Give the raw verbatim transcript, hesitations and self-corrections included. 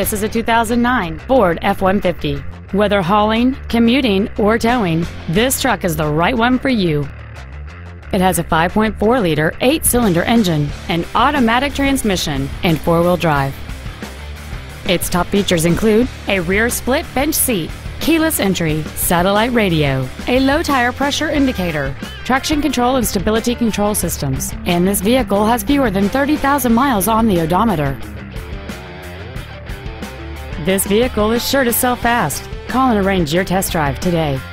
This is a two thousand nine Ford F one fifty. Whether hauling, commuting, or towing, this truck is the right one for you. It has a five point four liter eight-cylinder engine, an automatic transmission, and four-wheel drive. Its top features include a rear split bench seat, keyless entry, satellite radio, a low tire pressure indicator, traction control and stability control systems, and this vehicle has fewer than thirty thousand miles on the odometer. This vehicle is sure to sell fast. Call and arrange your test drive today.